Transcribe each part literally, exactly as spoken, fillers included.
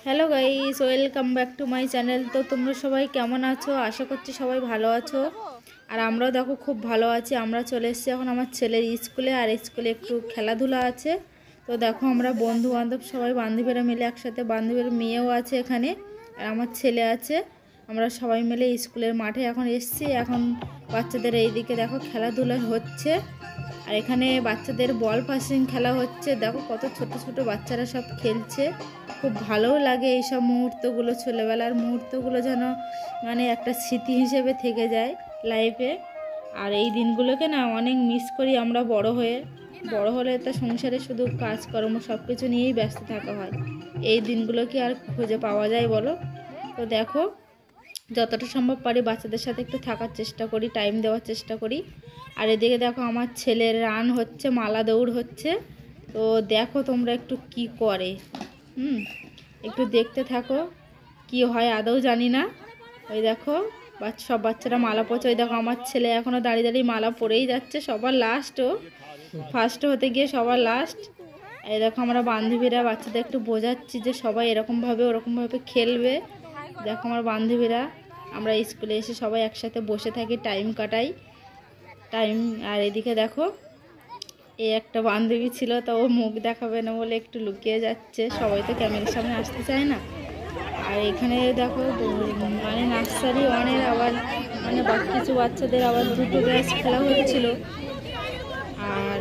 Hello guys, welcome back to my channel. তো তোমরা সবাই কেমন আছো? আশা করছি সবাই ভালো আছো। আর আমরাও দেখো খুব ভালো আছি। আমরা চলে এসেছি এখন আমার ছেলের স্কুলে, আর স্কুলে একটু খেলাধুলা আছে। তো দেখো আমরা বন্ধু বান্ধব সবাই বান্ধবীরা মিলে একসাথে, বান্ধবীর মেয়েও আছে এখানে, আর আমার ছেলে আছে। আমরা সবাই মিলে স্কুলের মাঠে এখন এসেছি। এখন বাচ্চাদের এইদিকে দেখো খেলাধুলা হচ্ছে, আর এখানে বাচ্চাদের বল পাসিং খেলা হচ্ছে। দেখো কত ছোট ছোট বাচ্চারা সব খেলছে। খুব ভালোও লাগে এইসব মুহূর্তগুলো, ছোটোবেলার মুহূর্তগুলো যেন মানে একটা স্মৃতি হিসেবে থেকে যায় লাইফে। আর এই দিনগুলোকে না অনেক মিস করি আমরা বড় হয়ে। বড় হলে তো সংসারে শুধু কাজকর্ম সব কিছু নিয়েই ব্যস্ত থাকা হয়। এই দিনগুলো কি আর খুঁজে পাওয়া যায় বলো? তো দেখো যতটা সম্ভব পারি বাচ্চাদের সাথে একটু থাকার চেষ্টা করি, টাইম দেওয়ার চেষ্টা করি। আর এদিকে দেখো আমার ছেলের রান হচ্ছে, মালা দৌড় হচ্ছে। তো দেখো তোমরা একটু কি করে, হুম একটু দেখতে থাকো কি হয় আদৌ জানি না। ওই দেখো বাচ্চা সব বাচ্চারা মালা পড়ছে। ওই দেখো আমার ছেলে এখনও দাঁড়িয়ে দাঁড়িয়ে মালা পরেই যাচ্ছে, সবার লাস্টও, ফার্স্ট হতে গিয়ে সবার লাস্ট। এই দেখো আমরা বান্ধবীরা বাচ্চাদের একটু বোঝাচ্ছি যে সবাই এরকমভাবে ওরকমভাবে খেলবে। দেখো আমার বান্ধবীরা, আমরা স্কুলে এসে সবাই একসাথে বসে থাকি, টাইম কাটাই টাইম। আর এদিকে দেখো এই একটা বান্ধবী ছিল, তো ও মুখ দেখাবে না বলে একটু লুকিয়ে যাচ্ছে, সবাই তো ক্যামেরার সামনে আসতে চায় না। আর এখানে দেখো মানে নার্সারি ওয়ানের আবার মানে কিছু বাচ্চাদের আবার দুটো ব্যাচ খেলা হচ্ছিল। আর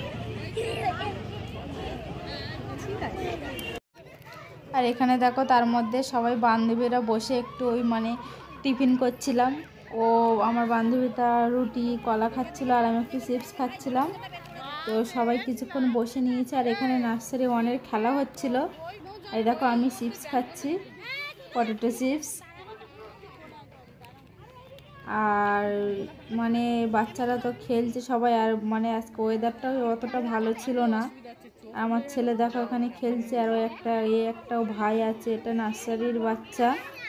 আর এখানে দেখো তার মধ্যে সবাই বান্ধবীরা বসে একটু ওই মানে টিফিন করছিলাম। ও আমার বান্ধবীটা রুটি কলা খাচ্ছিল, আর আমি একটু চিপস খাচ্ছিলাম। তো সবাই কিছুক্ষণ বসে নিয়েছে। আর এখানে নার্সারি ওয়ানের খেলা হচ্ছিল। এই দেখো আমি চিপস খাচ্ছি, পটেটো চিপস। আর মানে বাচ্চারা তো খেলছে সবাই। আর মানে আজকে ওয়েদারটাও অতটা ভালো ছিল না। আমার ছেলে দেখো ওখানে খেলছে, আর ওই একটা এ একটাও ভাই আছে, এটা নার্সারির বাচ্চা।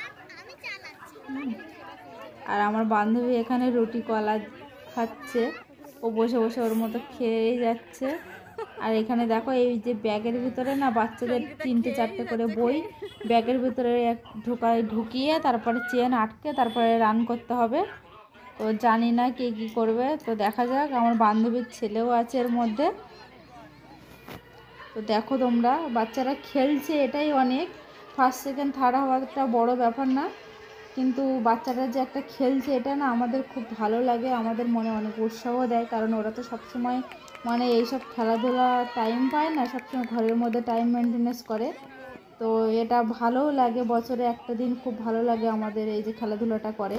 আর আমার বান্ধবী এখানে রুটি কলা খাচ্ছে, ও বসে বসে ওর মতো খেয়েই যাচ্ছে। আর এখানে দেখো এই যে ব্যাগের ভিতরে না বাচ্চাদের তিনটে চারটে করে বই ব্যাগের ভিতরে এক ঢোকায় ঢুকিয়ে তারপরে চেন আটকে তারপরে রান করতে হবে। তো জানি না কে কী করবে, তো দেখা যাক। আমার বান্ধবীর ছেলেও আছে এর মধ্যে। তো দেখো তোমরা বাচ্চারা খেলছে, এটাই অনেক। ফার্স্ট সেকেন্ড থার্ড হওয়াটা বড় ব্যাপার না, কিন্তু বাচ্চারা যে একটা খেলছে এটা না আমাদের খুব ভালো লাগে, আমাদের মনে অনেক উৎসাহ দেয়। কারণ ওরা তো সবসময় মানে এইসব খেলাধুলা টাইম পায় না, সবসময় ঘরের মধ্যে টাইম মেনটেনেন্স করে। তো এটা ভালোও লাগে, বছরে একটা দিন খুব ভালো লাগে আমাদের এই যে খেলাধুলাটা করে।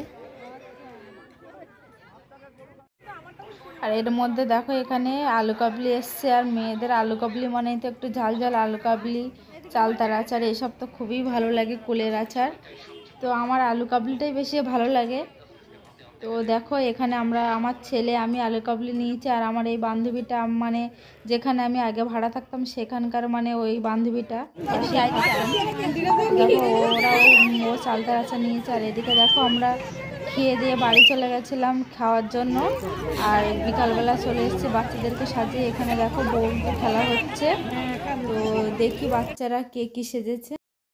আর এর মধ্যে দেখো এখানে আলু কাবলি এসছে, আর মেয়েদের আলু কাবলি মানেই তো একটু ঝাল ঝাল আলু কাবলি, চালতার আচার, এসব তো খুবই ভালো লাগে, কুলের আচার। তো আমার আলু কাবলিটাই বেশি ভালো লাগে। তো দেখো এখানে আমরা, আমার ছেলে, আমি আলু কাবলি নিয়েছি। আর আমার এই বান্ধবীটা মানে যেখানে আমি আগে ভাড়া থাকতাম সেখানকার মানে ওই বান্ধবীটা দেখো ওরা ও চালতার আচার নিয়েছে। আর এদিকে দেখো আমরা খেয়ে দিয়ে বাড়ি চলে গেছিলাম খাওয়ার জন্য। আর বিকালবেলা চলে এসেছি বাচ্চাদেরকে সাজিয়ে। এখানে দেখো বউকে খেলা হচ্ছে, তো দেখি বাচ্চারা কে কী সেজেছে।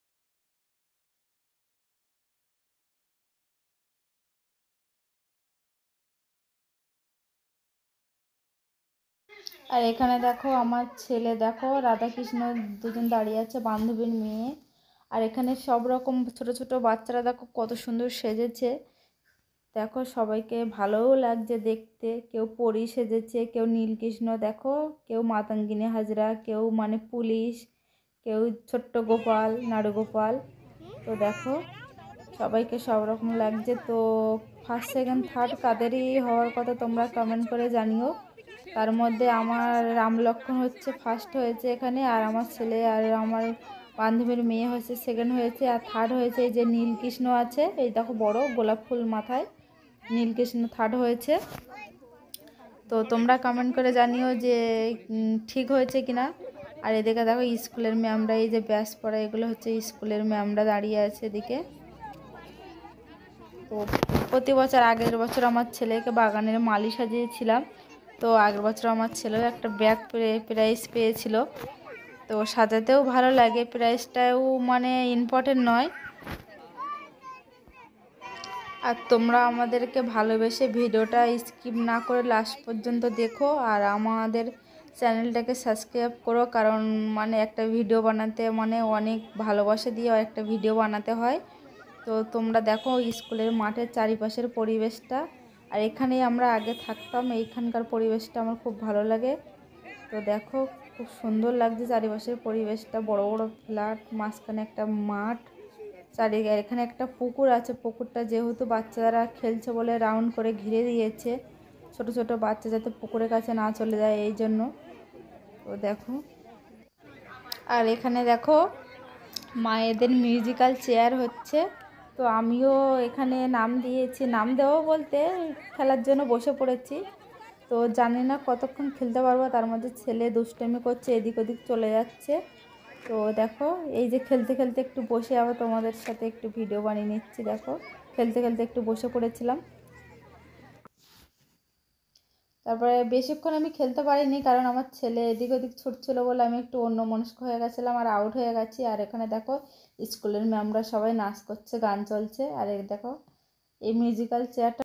আর এখানে দেখো আমার ছেলে, দেখো রাধাকৃষ্ণ দুজন দাঁড়িয়ে আছে, বান্ধবীর মেয়ে। আর এখানে সব রকম ছোট ছোট বাচ্চারা দেখো কত সুন্দর সেজেছে। দেখো সবাইকে ভালোও লাগছে দেখতে। কেউ পরী সেজেছে, কেউ নীলকৃষ্ণ, দেখো কেউ মাতঙ্গিনী হাজরা, কেউ মানে পুলিশ, কেউ ছোট্ট গোপাল, নাড়ুগোপাল। তো দেখো সবাইকে সব রকম লাগছে। তো ফার্স্ট সেকেন্ড থার্ড কাদেরই হওয়ার কথা তোমরা কমেন্ট করে জানিও। তার মধ্যে আমার রাম লক্ষ্মণ হচ্ছে ফার্স্ট হয়েছে এখানে, আর আমার ছেলে আর আমার বান্ধবীর মেয়ে হচ্ছে সেকেন্ড হয়েছে, আর থার্ড হয়েছে এই যে নীলকৃষ্ণ আছে, এই দেখো বড় গোলাপ ফুল মাথায়, নীলকৃষ্ণ থার্ড হয়েছে। তো তোমরা কমেন্ট করে জানিও যে ঠিক হয়েছে কিনা। আর এদিকে দেখো স্কুলের ম্যামরা, এই যে ব্যাস পড়া, এগুলো হচ্ছে স্কুলের ম্যামরা দাঁড়িয়ে আছে এদিকে। তো প্রতি বছর, আগের বছর আমার ছেলেকে বাগানের মালি সাজিয়েছিলাম। তো আগের বছর আমার ছেলেও একটা ব্যাগ প্রাইজ পেয়েছিল। তো সাজাতেও ভালো লাগে, প্রাইসটাও মানে ইম্পর্টেন্ট নয়। আর তোমরা আমাদেরকে ভালোবেসে ভিডিওটা স্কিপ না করে লাস্ট পর্যন্ত দেখো, আর আমাদের চ্যানেলটাকে সাবস্ক্রাইব করো, কারণ মানে একটা ভিডিও বানাতে মানে অনেক ভালোবাসা দিয়ে একটা ভিডিও বানাতে হয়। তো তোমরা দেখো স্কুলের মাঠের চারিপাশের পরিবেশটা, আর এখানেই আমরা আগে থাকতাম, এইখানকার পরিবেশটা আমার খুব ভালো লাগে। তো দেখো খুব সুন্দর লাগছে চারিপাশের পরিবেশটা, বড় বড় ফ্ল্যাট, মাঝখানে একটা মাঠ, চারিদিকে এখানে একটা পুকুর আছে। পুকুরটা যেহেতু বাচ্চারা খেলছে বলে রাউন্ড করে ঘিরে দিয়েছে, ছোট ছোট বাচ্চা যাতে পুকুরের কাছে না চলে যায় এই জন্য। তো দেখো, আর এখানে দেখো মায়েদের মিউজিক্যাল চেয়ার হচ্ছে। তো আমিও এখানে নাম দিয়েছি, নাম দেওয়া বলতে খেলার জন্য বসে পড়েছি। তো জানি না কতক্ষণ খেলতে পারবো, তার মধ্যে ছেলে দুষ্টুমি করছে, এদিক ওদিক চলে যাচ্ছে। তো দেখো এই যে খেলতে খেলতে একটু বসে আবার তোমাদের সাথে একটু ভিডিও বানিয়ে নিচ্ছি। দেখো খেলতে খেলতে একটু বসে পড়েছিলাম। তারপরে বেশিক্ষণ আমি খেলতে পারিনি, কারণ আমার ছেলে এদিক ওদিক ছুটছিল বলে আমি একটু অন্যমনস্ক হয়ে গেছিলাম আর আউট হয়ে গেছি। আর এখানে দেখো স্কুলের ম্যামরা সবাই নাচ করছে, গান চলছে। আর এই দেখো এই মিউজিক্যাল চেয়ারটা